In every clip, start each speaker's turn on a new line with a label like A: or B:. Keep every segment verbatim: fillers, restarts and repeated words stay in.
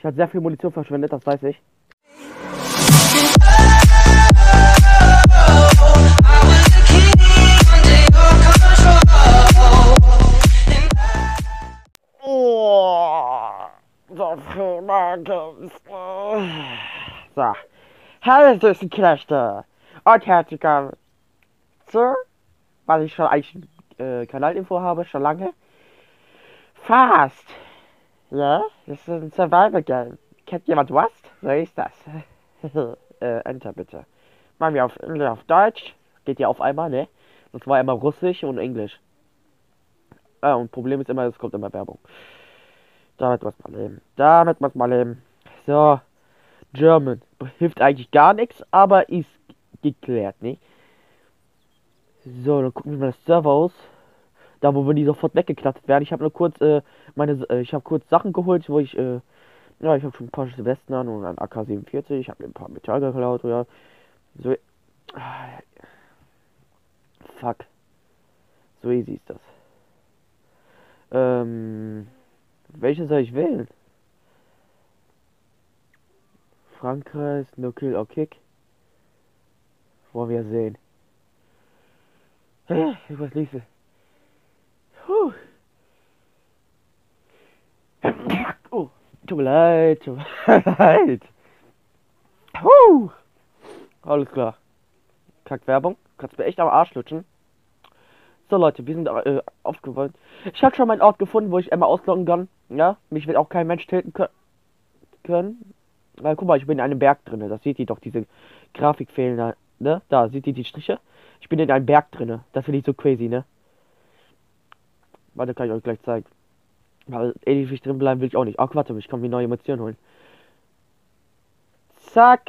A: Ich habe sehr viel Munition verschwendet, das weiß ich. Oh, so viel Magens. So. Hallo süßen Knechte. Und herzlich willkommen zu, was ich schon eigentlich äh, Kanalinfo habe, schon lange. Fast. Ja, das ist ein Survival-Game. Kennt jemand Rust? So ist das. äh, Enter bitte. Machen wir auf, auf Deutsch. Geht ja auf einmal, ne? Das war immer Russisch und Englisch. Ah, und Problem ist immer, es kommt immer Werbung. Damit muss man leben. Damit muss man leben. So. German. Hilft eigentlich gar nichts, aber ist geklärt, ne? So, dann gucken wir mal das Server aus. Da, wo wir die sofort weggeknackt werden. Ich habe nur kurz, äh, meine, äh, ich habe kurz Sachen geholt, wo ich, äh, ja, ich habe schon ein paar Westen an und ein A K siebenundvierzig. Ich habe mir ein paar Metall geklaut, ja. So. Fuck. So easy ist das. Ähm, welche soll ich wählen? Frankreich, No Kill or Kick. Wollen wir sehen. Hä? Was lief? Puh. Oh, tut mir leid, tut mir leid. Puh. Alles klar. Kackwerbung. Kannst mir echt am Arsch lutschen. So Leute, wir sind äh, aufgeräumt. Ich habe schon meinen Ort gefunden, wo ich einmal ausloggen kann. Ja, mich wird auch kein Mensch töten können. Na, guck mal, ich bin in einem Berg drin. Das seht ihr doch, diese Grafikfehler, ne? Da, seht ihr die Striche? Ich bin in einem Berg drin. Das finde ich so crazy, ne? Warte, kann ich euch gleich zeigen. Weil ewig drin bleiben will ich auch nicht. Ach, warte, ich kann mir neue Munition holen. Zack.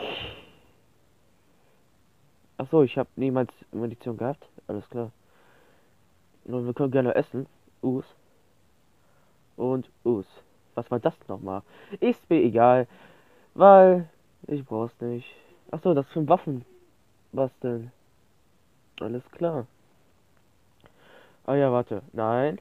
A: Ach so, ich habe niemals Munition gehabt. Alles klar. Und wir können gerne essen. Us. Und Us. Was war das nochmal? Ist mir egal. Weil ich brauch's nicht. Ach so, das sind Waffen. Was denn? Alles klar. Ah ja, warte. Nein.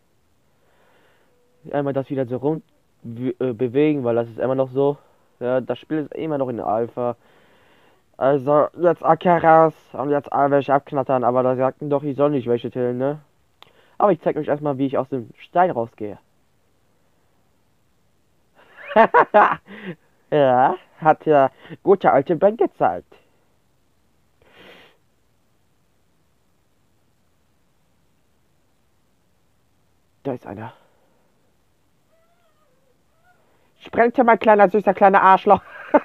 A: Einmal das wieder so rum äh, bewegen, weil das ist immer noch so. Ja, das Spiel ist immer noch in der Alpha. Also, jetzt A K raus und jetzt alle welche abknattern, aber da sagten doch, ich soll nicht welche tillen, ne? Aber ich zeig euch erstmal, wie ich aus dem Stein rausgehe. Ja, hat ja gute alte Ben gezeigt. Da ist einer. Sprengte mein kleiner, süßer, kleiner Arschloch.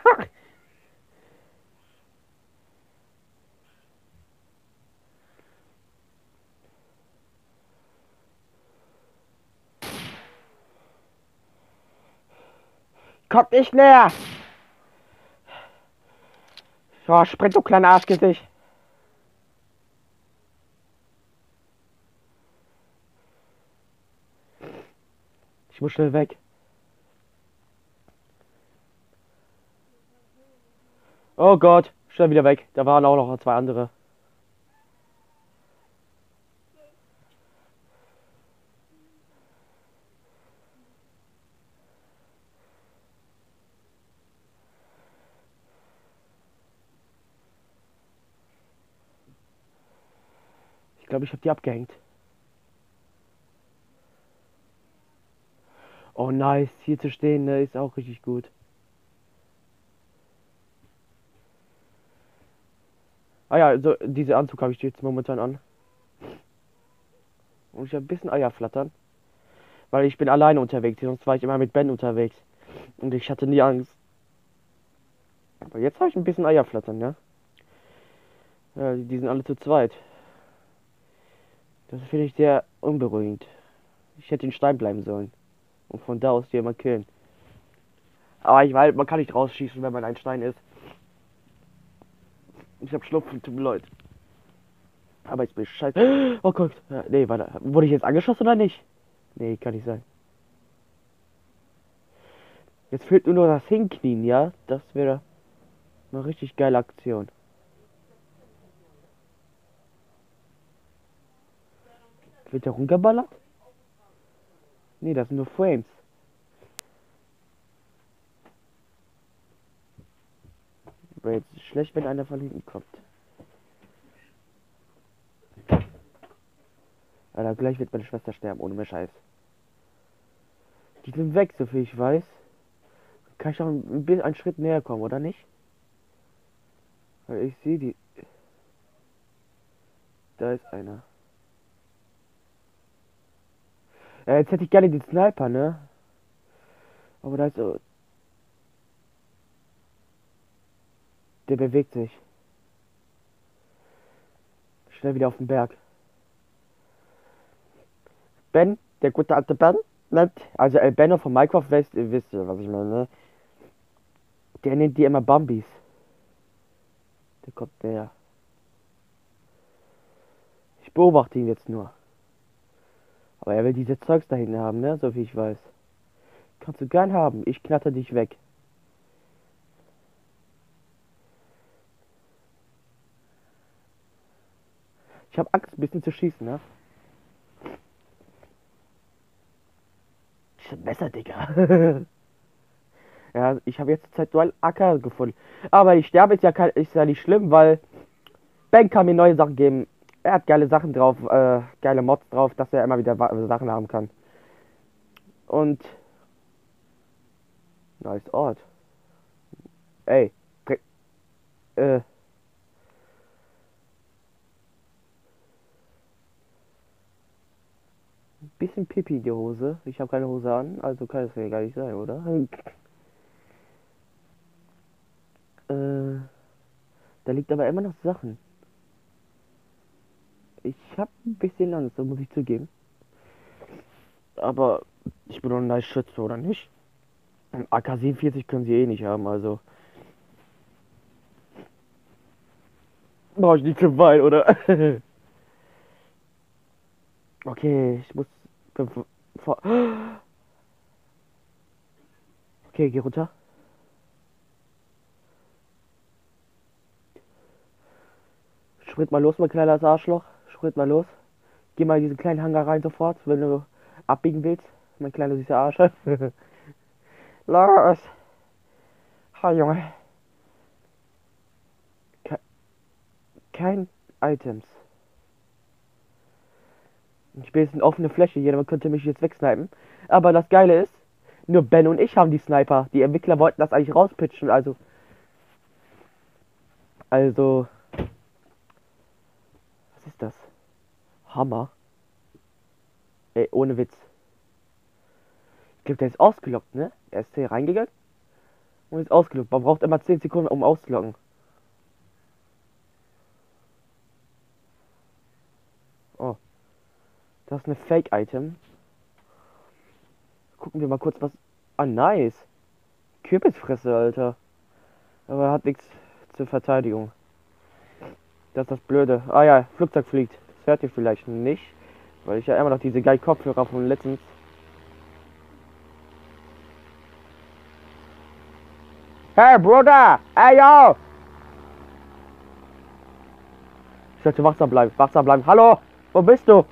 A: Kommt nicht näher. Oh, sprint, du kleiner Arschgesicht. Ich muss schnell weg. Oh Gott, schnell wieder weg. Da waren auch noch zwei andere. Ich glaube, ich habe die abgehängt. Oh nice, hier zu stehen, ne, ist auch richtig gut. Ah ja, so diese Anzug habe ich jetzt momentan an. Und ich habe ein bisschen Eier flattern. Weil ich bin alleine unterwegs, sonst war ich immer mit Ben unterwegs. Und ich hatte nie Angst. Aber jetzt habe ich ein bisschen Eier flattern, ja. Ja, die sind alle zu zweit. Das finde ich sehr unberuhigend. Ich hätte in Stein bleiben sollen. Und von da aus jemand killen. Aber ich weiß, man kann nicht rausschießen, wenn man ein Stein ist. Ich hab Schnupfen, tut mir leid. Aber ich bin scheiße. Oh Gott. Ja, nee, warte. Wurde ich jetzt angeschossen oder nicht? Nee, kann nicht sein. Jetzt fehlt nur noch das Hinknien, ja? Das wäre eine richtig geile Aktion. Wird der rumgeballert? Nee, das sind nur Frames. Aber jetzt ist schlecht, wenn einer von hinten kommt. Alter, gleich wird meine Schwester sterben, ohne mehr Scheiß. Die sind weg, so viel ich weiß. Kann ich auch ein bisschen einen Schritt näher kommen, oder nicht? Weil ich sehe die. Da ist einer. Ja, jetzt hätte ich gerne den Sniper, ne? Aber da ist so. Der bewegt sich. Schnell wieder auf den Berg. Ben, der gute alte Ben, nennt, also El Benno von Minecraft, wisst, wisst ihr, was ich meine, ne? Der nennt die immer Bambis. Der kommt näher. Ich beobachte ihn jetzt nur. Aber er will diese Zeugs da hinten haben, ne? So wie ich weiß. Kannst du gern haben. Ich knatter dich weg. Ich habe Angst, ein bisschen zu schießen, ne? Ich hab Messer, Digga. Ja, ich habe jetzt Zeit Dual A K gefunden. Aber ich sterbe ist ja, kein, ist ja nicht schlimm, weil Ben kann mir neue Sachen geben. Er hat geile Sachen drauf, äh, geile Mods drauf, dass er immer wieder Sachen haben kann. Und nice Ort. Ey, äh, bisschen Pipi in die Hose. Ich habe keine Hose an, also kann es ja gar nicht sein, oder? äh, da liegt aber immer noch Sachen. Ich habe ein bisschen Angst, das muss ich zugeben. Aber ich bin doch ein nice Schütze, oder nicht? Ein A K siebenundvierzig können sie eh nicht haben, also. Brauche ich nicht zu weit, oder? Okay, ich muss. Vor okay, geh runter. Schritt mal los, mein kleines Arschloch. Schritt mal los. Geh mal in diesen kleinen Hangar rein sofort, wenn du abbiegen willst. Mein kleiner süßer Arsch. Los! Ha, Junge. Ke kein Items. Ich bin jetzt eine offene Fläche, jeder könnte mich jetzt wegsnipen. Aber das Geile ist, nur Ben und ich haben die Sniper. Die Entwickler wollten das eigentlich rauspitchen, also. Also. Was ist das? Hammer. Ey, ohne Witz. Ich glaube, der ist ausgelockt, ne? Er ist hier reingegangen und ist ausgelockt. Man braucht immer zehn Sekunden, um auszulocken. Oh. Das ist eine Fake-Item. Gucken wir mal kurz was. Ah, nice. Kürbisfresse, Alter. Aber er hat nichts zur Verteidigung. Das ist das Blöde. Ah ja, Flugzeug fliegt. Das hört ihr vielleicht nicht. Weil ich ja immer noch diese geilen Kopfhörer von letztens. Hey, Bruder! Hey, yo! Ich sollte wachsam bleiben. Wachsam bleiben. Hallo! Wo bist du?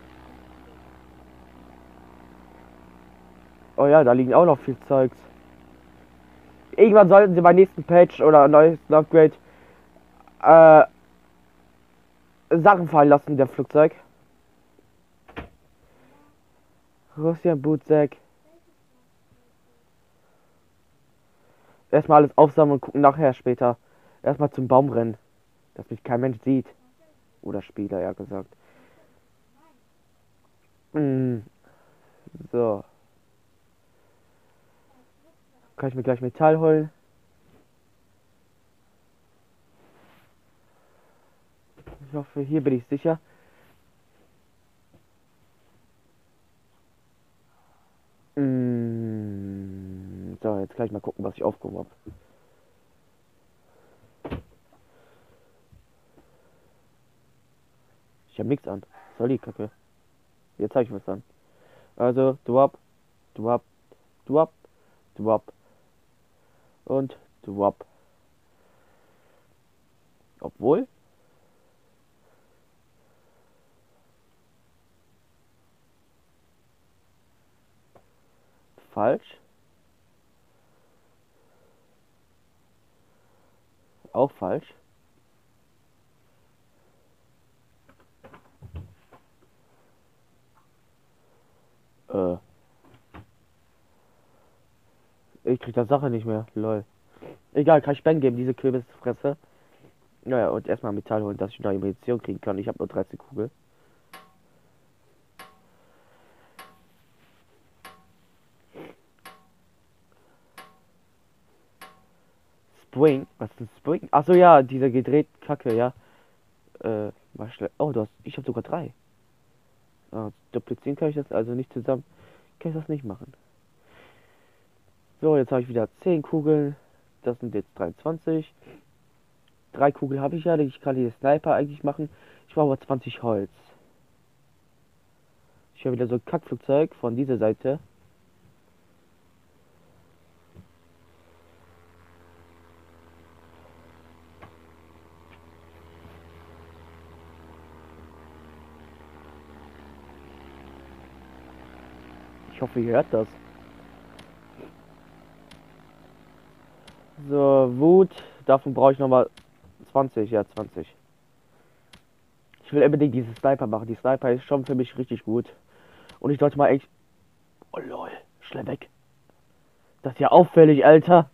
A: Oh ja, da liegen auch noch viel Zeugs. Irgendwann sollten sie beim nächsten Patch oder neues Upgrade äh, Sachen fallen lassen, der Flugzeug. Russian Bootsack. Erstmal alles aufsammeln und gucken nachher später. Erstmal zum Baum rennen. Dass mich kein Mensch sieht. Oder Spieler, ja gesagt. Mm. So. Kann ich mir gleich Metall holen. Ich hoffe, hier bin ich sicher. Mm. So, jetzt kann ich mal gucken, was ich aufgehoben habe. Ich habe nichts an. Soll die Kacke. Jetzt habe ich was an. Also, duap, duap, duap, duap und duap. Obwohl. Falsch. Auch falsch. Äh. Ich krieg das Sache nicht mehr. Lol. Egal, kann ich Ben geben, diese Kürbisfresse. Naja, und erstmal Metall holen, dass ich neue Munition kriegen kann. Ich habe nur dreizehn Kugeln. Spring? Was ist ein Spring? Achso, ja, dieser gedreht Kacke, ja. Äh, war schnell. Oh, du hast. Ich habe sogar drei. Ah, duplizieren kann ich das also nicht zusammen. Kann ich das nicht machen. So, jetzt habe ich wieder zehn Kugeln. Das sind jetzt dreiundzwanzig. Drei Kugeln habe ich ja. Ich kann die Sniper eigentlich machen. Ich brauche aber zwanzig Holz. Ich habe wieder so ein Kackflugzeug von dieser Seite. Ich hoffe, ihr hört das. So, Wut. Davon brauche ich nochmal zwanzig. Ja, zwanzig. Ich will unbedingt diese Sniper machen. Die Sniper ist schon für mich richtig gut. Und ich sollte mal echt... Oh lol, schnell weg. Das ist ja auffällig, Alter.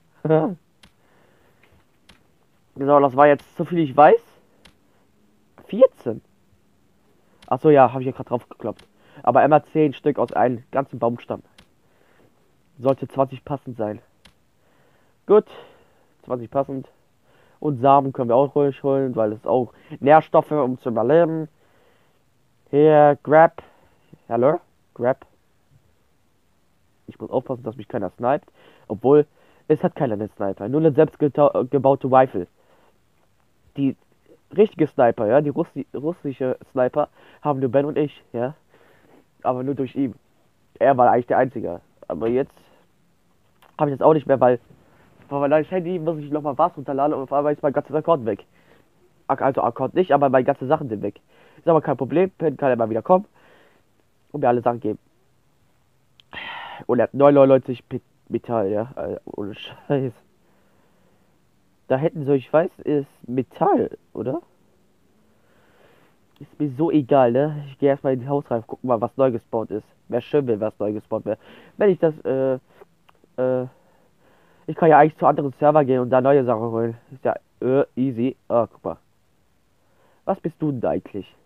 A: Genau, das war jetzt, so viel ich weiß, vierzehn. Achso, ja, habe ich ja gerade drauf gekloppt. Aber immer zehn Stück aus einem ganzen Baumstamm. Sollte zwanzig passend sein. Gut, zwanzig passend. Und Samen können wir auch ruhig holen, weil es auch Nährstoffe, um zu überleben. Hier, Grab. Hallo? Grab. Ich muss aufpassen, dass mich keiner sniped. Obwohl, es hat keiner einen Sniper. Nur eine selbstgebaute Rifle. Die richtige Sniper, ja, die Russi russische Sniper haben nur Ben und ich, ja. Aber nur durch ihn. Er war eigentlich der Einzige. Aber jetzt habe ich das auch nicht mehr, weil von meinem Handy muss ich nochmal was runterladen und auf einmal ist mein ganzer Account weg. Also Account nicht, aber meine ganzen Sachen sind weg. Ist aber kein Problem, Ben kann immer wieder kommen und mir alle Sachen geben. Und er hat neunundneunzig Metall, ja, also, ohne Scheiß. Da hätten sie, ich weiß, ist Metall, oder? Ist mir so egal, ne? Ich gehe erstmal in die Haus rein, gucken mal, was neu gespawnt ist. Wäre schön, wenn was neu gespawnt wäre. Wenn ich das, äh, äh, ich kann ja eigentlich zu anderen Server gehen und da neue Sachen holen. Ist ja, äh, easy. Ah, guck mal. Was bist du denn eigentlich?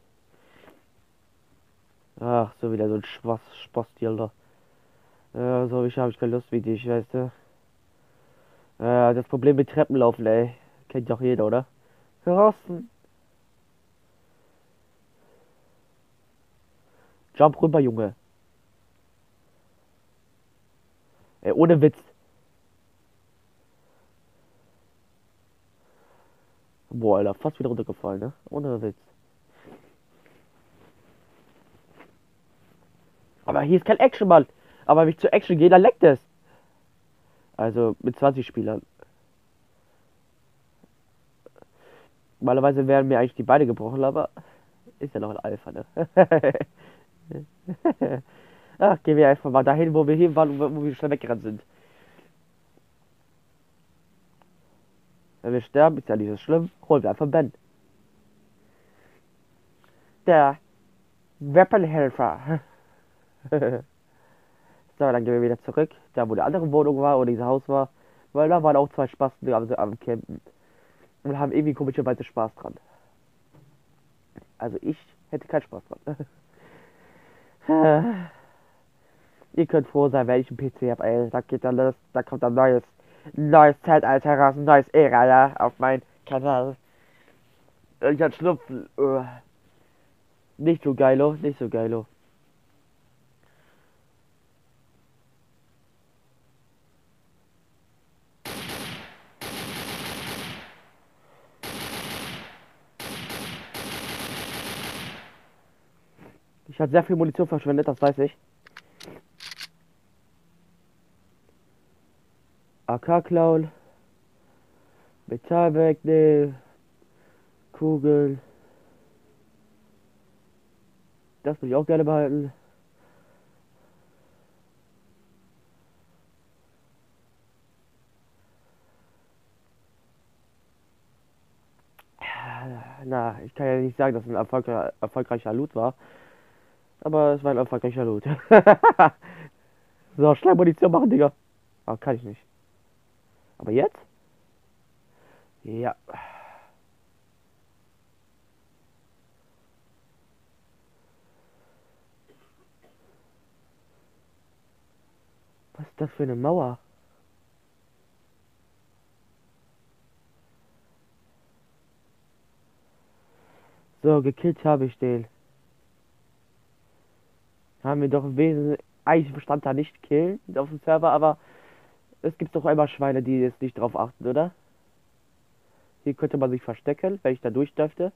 A: Ach, so wieder so ein Spaß, Spaß, ja, so, ich habe ich keine Lust wie dich, weißt du. Ja, das Problem mit Treppenlaufen, ey. Kennt doch jeder, oder? Thorsten. Jump rüber, Junge. Ey, ohne Witz. Boah, Alter, fast wieder runtergefallen, ne? Ohne Witz. Aber hier ist kein Action, Mann. Aber wenn ich zu Action gehe, dann leckt es. Also mit zwanzig Spielern. Normalerweise wären mir eigentlich die Beine gebrochen, aber ist ja noch ein Alpha, ne? Ach, gehen wir einfach mal dahin, wo wir hier waren, wo wir schnell weggerannt sind. Wenn wir sterben, ist ja nicht so schlimm. Holen wir einfach Ben. Der Weapon-Helfer. So, dann gehen wir wieder zurück, da wo die andere Wohnung war oder dieses Haus war. Weil da waren auch zwei Spasten am, am Campen. Und haben irgendwie komischerweise Spaß dran. Also ich hätte keinen Spaß dran. Ihr könnt froh sein, wenn ich einen P C habe, ey. Da geht dann los, da kommt ein neues, neues Zeitalter raus, ein neues Ära, ja, auf meinen Kanal. Ich hab Schnupfen. Uh. Nicht so geilo, nicht so geilo. Ich habe sehr viel Munition verschwendet, das weiß ich. A K klauen. Metall wegnehmen. Kugeln. Das will ich auch gerne behalten. na, ich kann ja nicht sagen, dass es ein erfolgre erfolgreicher Loot war. Aber es war ein erfolgreicher Loot. So, schnell Munition machen, Digga. Ah, kann ich nicht. Aber jetzt? Ja. Was ist das für eine Mauer? So, gekillt habe ich den. Haben wir doch im Wesentlichen, eigentlich stand da nicht killen auf dem Server, aber es gibt doch immer Schweine, die jetzt nicht drauf achten, oder? Hier könnte man sich verstecken, wenn ich da durch dürfte.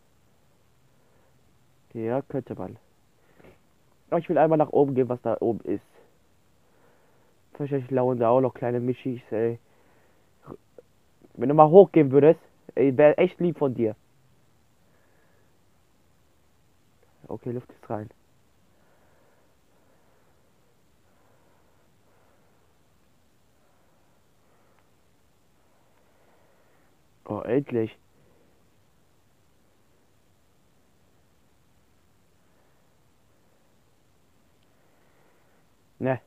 A: Ja, könnte man. Aber ich will einmal nach oben gehen, was da oben ist. Wahrscheinlich lauern da auch noch kleine Mischis, ey. Wenn du mal hochgehen würdest, ey, wäre echt lieb von dir. Okay, Luft ist rein. Oh, endlich. Ne.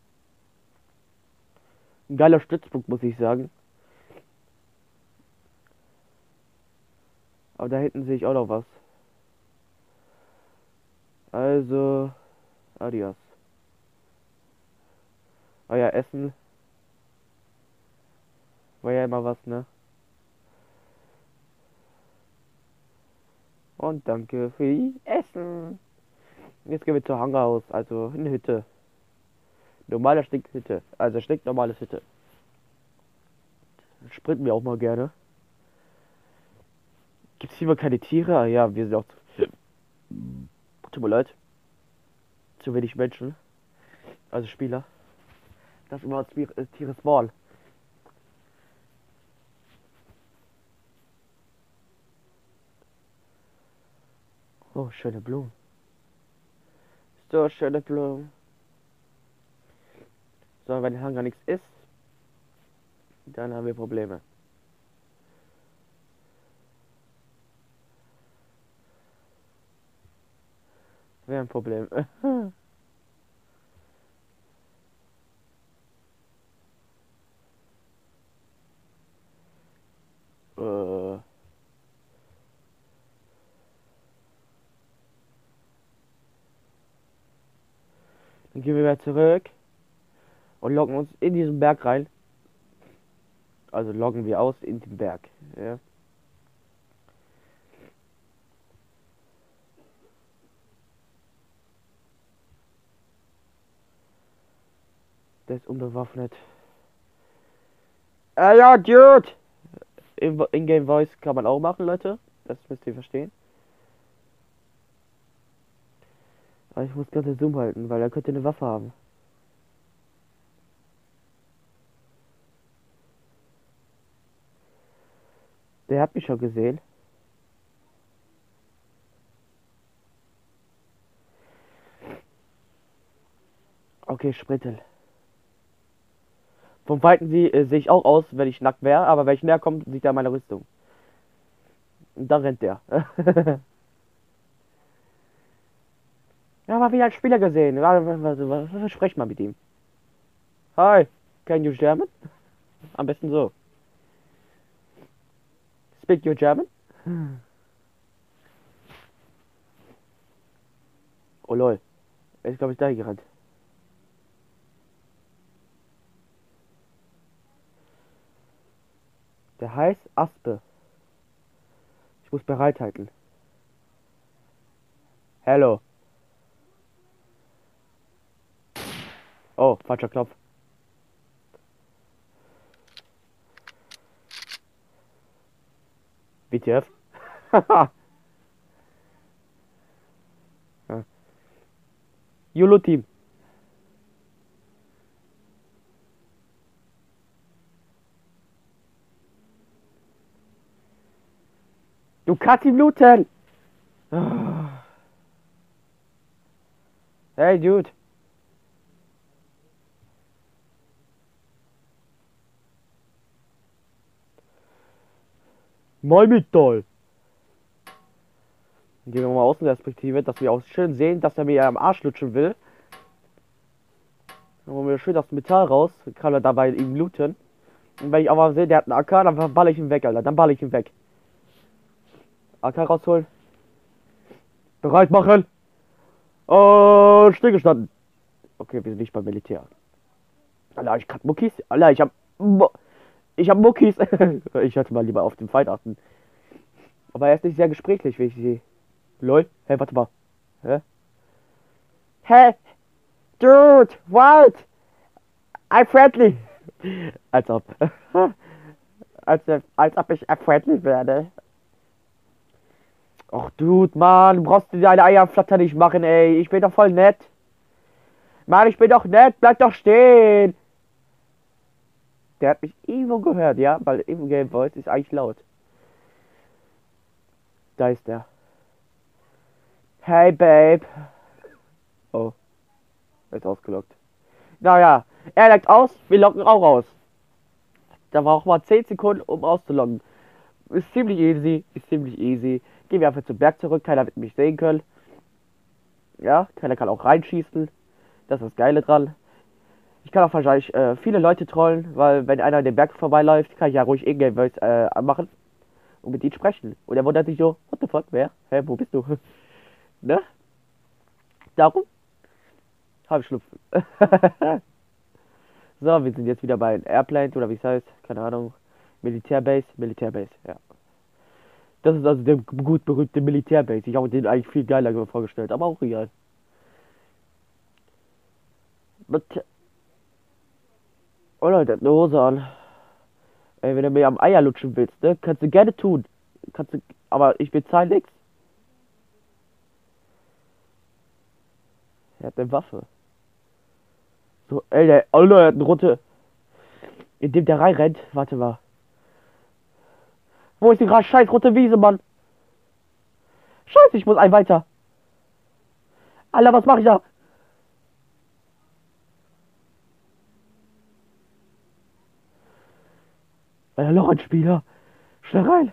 A: Ein geiler Stützpunkt, muss ich sagen. Aber da hinten sehe ich auch noch was. Also, adios. Oh ja, Essen. War ja immer was, ne? Und danke für die Essen. Jetzt gehen wir zur Hangerhaus, also in eine Hütte. Normaler Stinkhütte. Also stinknormales Hütte. Sprinten wir auch mal gerne. Gibt es hier mal keine Tiere? Ah ja, wir sind auch zu... Tut mir leid. Zu wenig Menschen. Also Spieler. Das ist immer das Tieres Wahl. Oh, schöne Blumen. So, schöne Blumen. So, wenn der Hangar nichts ist, dann haben wir Probleme. Wir haben ein Problem. äh. Dann gehen wir wieder zurück und loggen uns in diesen Berg rein. Also loggen wir aus in den Berg. Ja. Der ist unbewaffnet. Ah ja, Dude! In-game Voice kann man auch machen, Leute. Das müsst ihr verstehen. Aber ich muss ganz Zoom halten, weil er könnte eine Waffe haben. Der hat mich schon gesehen. Okay, Sprittel. Vom Weiten sie, äh, sehe ich auch aus, wenn ich nackt wäre, aber wenn ich näher komme, sieht er meine Rüstung. Und dann rennt der. Ja, aber wie als Spieler gesehen. Sprech mal mit ihm. Hi, can you German? Am besten so. Speak you German? Oh lol. Er ist glaube ich da gerannt. Der heißt Aspe. Ich muss bereithalten. Hello. Oh, falscher Knopf. W T F? Haha. Ja. YOLO-Team. Du kannst ihn looten! Hey, Dude. Mal mit toll. Gehen wir mal Außenperspektive, dass wir auch schön sehen, dass er mir am Arsch lutschen will. Dann holen wir schön das Metall raus, kann er dabei ihn looten. Und wenn ich aber sehe, der hat einen A K, dann baller ich ihn weg, Alter. Dann baller ich ihn weg. A K rausholen. Bereit machen. Und stillgestanden. Okay, wir sind nicht beim Militär. Alter, ich hab Muckis. Alter, ich hab... Ich hab Muckis. Ich sollte mal lieber auf den Feind achten. Aber er ist nicht sehr gesprächlich, wie ich sehe. Lol. Hey, warte mal. Hä? Hey! Dude! What? I'm friendly! Als ob. als, als ob ich friendly werde. Och, Dude, Mann, du brauchst dir deine Eierflatter nicht machen, ey. Ich bin doch voll nett. Mann, ich bin doch nett. Bleib doch stehen. Der hat mich irgendwo gehört, ja? Weil im Game Voice ist eigentlich laut. Da ist der. Hey, Babe. Oh. Er ist ausgelockt. Naja, er lockt aus, wir locken auch aus. Da war auch mal zehn Sekunden, um auszuloggen. Ist ziemlich easy, ist ziemlich easy. Gehen wir einfach zum Berg zurück, keiner wird mich sehen können. Ja, keiner kann auch reinschießen. Das ist das Geile dran. Ich kann auch wahrscheinlich äh, viele Leute trollen, weil wenn einer den Berg vorbeiläuft, kann ich ja ruhig Ingame Voice äh, anmachen und mit ihm sprechen. Und er wundert sich so, what the fuck, wer? Hä, wo bist du? Ne? Darum habe ich Schlupfen. So, wir sind jetzt wieder bei Airplane oder wie es heißt, keine Ahnung. Militärbase, Militärbase, ja. Das ist also der gut berühmte Militärbase. Ich habe den eigentlich viel geiler vorgestellt, aber auch egal. Oh Leute, der hat eine Hose an. Ey, wenn du mir am Eier lutschen willst, ne, kannst du gerne tun. Kannst du, aber ich bezahle nichts. Er hat eine Waffe. So, ey, der, oh Leute, er hat eine rote. Indem der reinrennt, warte mal. Wo ist die gerade scheiß rote Wiese, Mann? Scheiße, ich muss ein weiter. Alter, was mache ich da? Alter, noch ein Spieler. Schnell rein.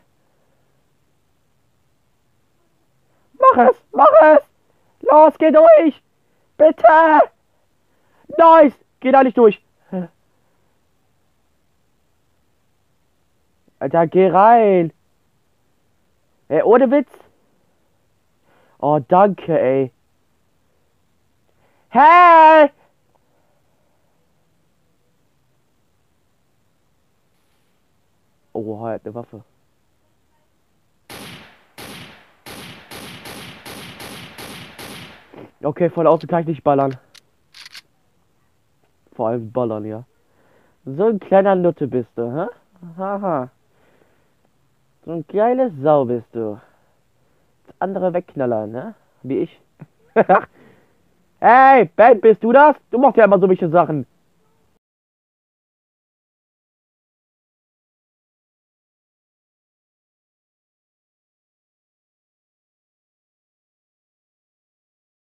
A: Mach es, mach es. Los, geh durch. Bitte. Nice. Geh da nicht durch. Alter, geh rein. Ey, ohne Witz. Oh, danke, ey. Hey! Oh, er hat eine Waffe. Okay, von außen kann ich nicht ballern. Vor allem ballern, ja. So ein kleiner Nutte bist du, hä? Haha. So ein geile Sau bist du. Das andere wegknallern, ne? Wie ich. Hey, Ben, bist du das? Du machst ja immer so welche Sachen.